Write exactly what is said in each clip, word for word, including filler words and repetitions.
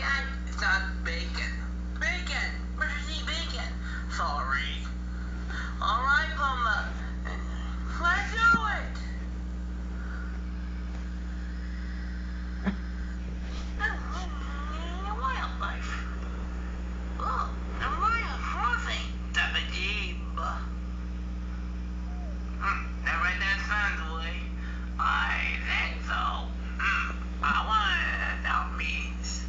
bacon? It's not bacon. Bacon! Where's the bacon? Sorry. Alright, Puma. Let's do it! Wildlife. Oh, a royal crossing. That's a jeep. Hmm, that right there sounds way. I think so. Hmm, I wonder what that means.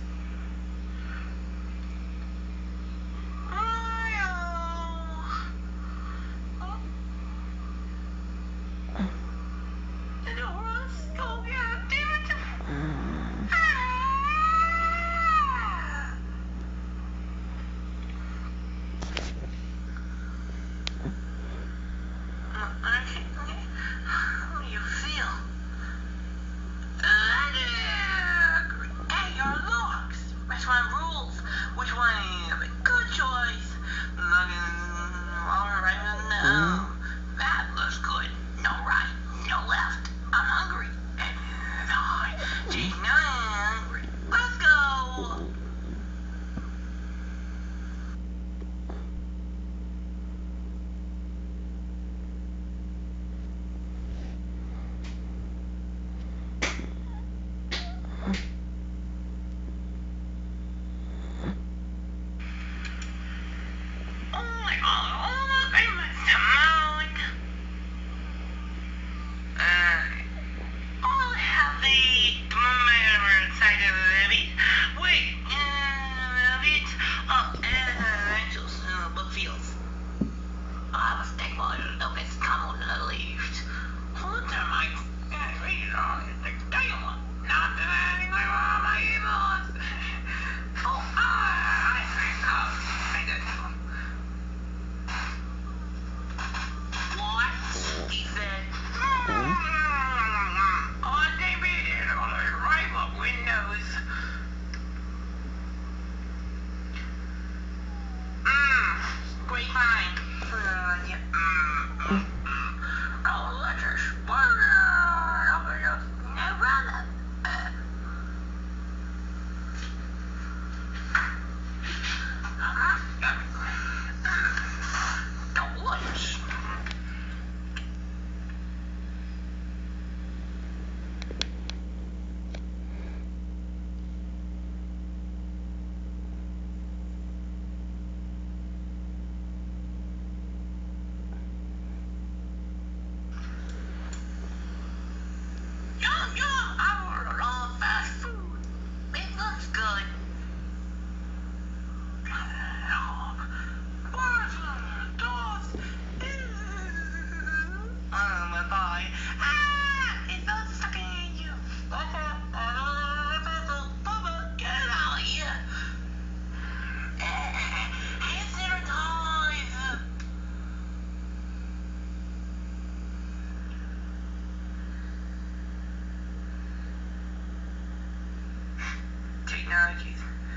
Technologies.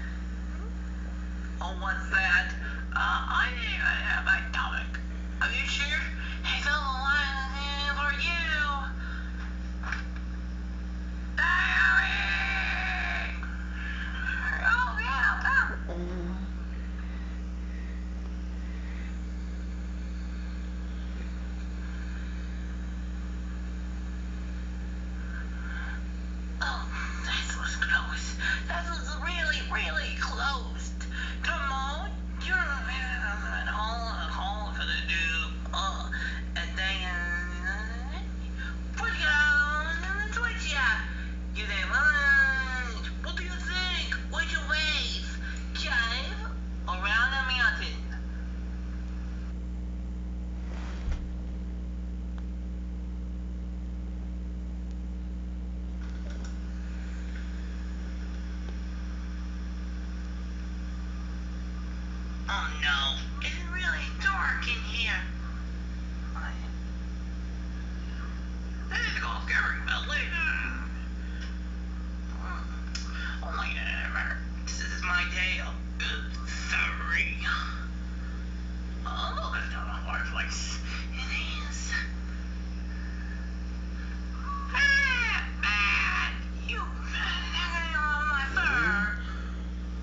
Oh, what's that? Uh, I think I have my stomach. Are you sure? It's all the line for you. Oh, yeah, come. Oh, that was close. That was really, really close. Come on, you're a hole, a hole for the dude. Uh, and then put it on Twitch, yeah. You say, well, what do you think? What's your wave? Jive around the mountain. Oh no, it's really dark in here. This is all scary, Billy. Oh my God, this is my day of sorry. Oh, there's no fireplace. It is. Ah, man, you hanging on my fur.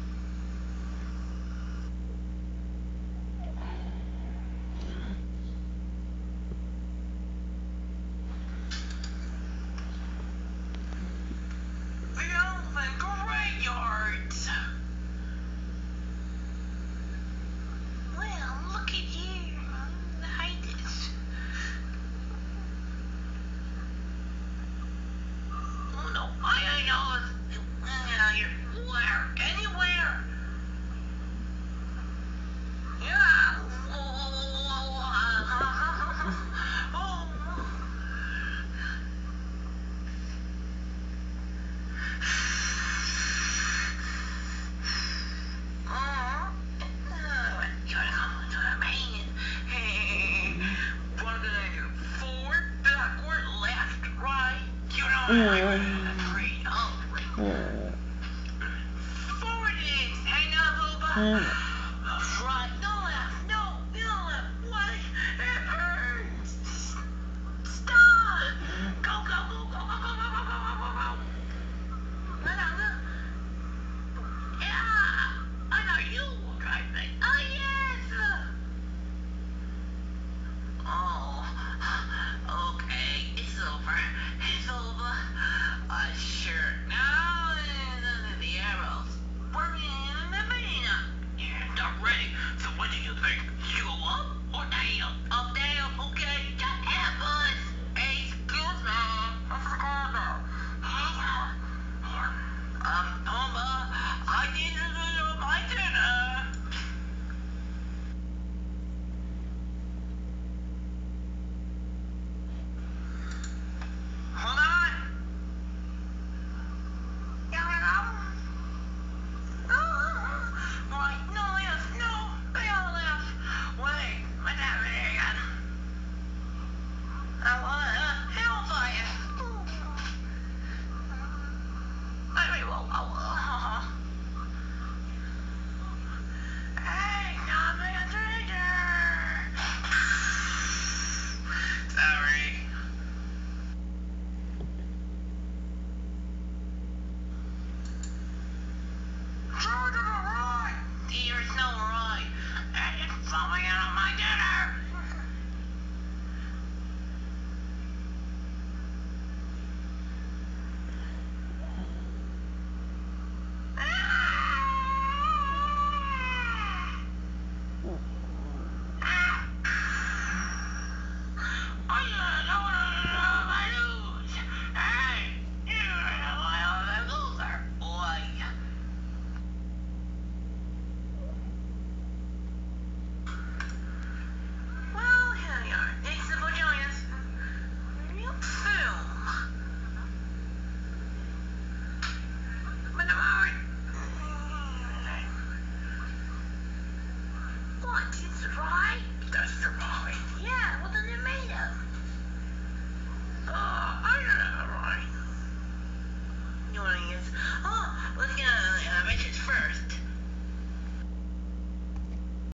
Forward it. Hang up, Booba.